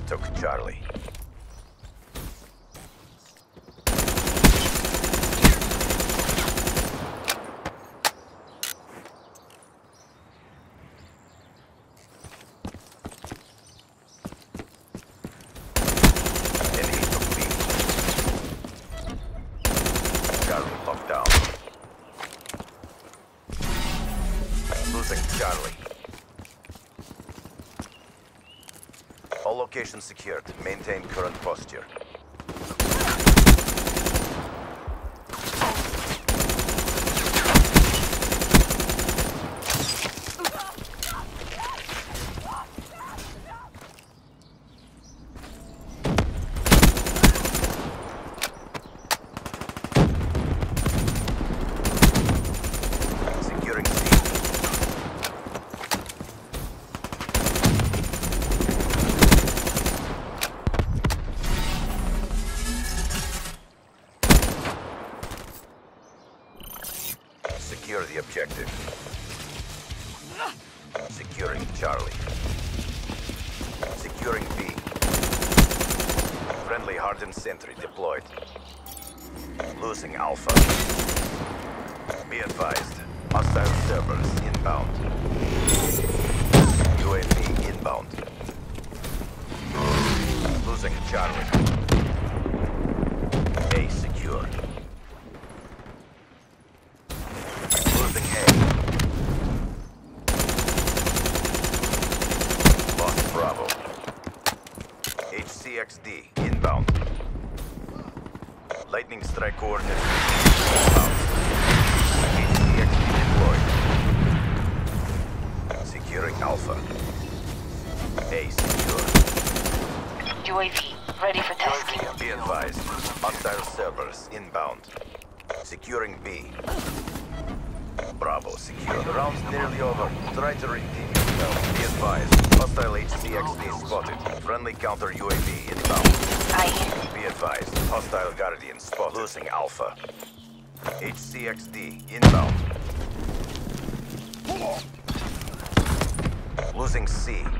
took Charlie. Enemy took B. Charlie locked down. Losing Charlie. All locations secured. Maintain current posture. Securing C. Secure the objective. Securing Charlie. Securing B. Friendly hardened sentry deployed. Losing Alpha. Be advised. Hostile servers inbound. UAV inbound. Losing Charlie. A secure. Losing A. Lost Bravo. HCXD inbound. Lightning strike coordinates. Inbound. HCXD deployed. Securing Alpha. A secure. UAV, ready for tasking. Be advised. Hostile servers inbound. Securing B. Bravo secure. The round's nearly over. Try to redeem yourself. Be advised. Hostile HCXD spotted. Friendly counter UAV inbound. Aye. Be advised. Hostile Guardian spotted. Losing Alpha. HCXD inbound. Losing C.